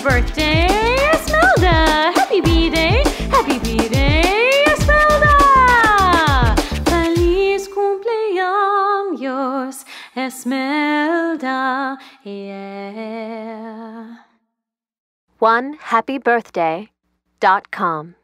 birthday, Esmeralda! Happy B-Day! Happy B-Day, Esmeralda! Feliz cumpleaños, Esmeralda, yeah. OneHappyBirthday.com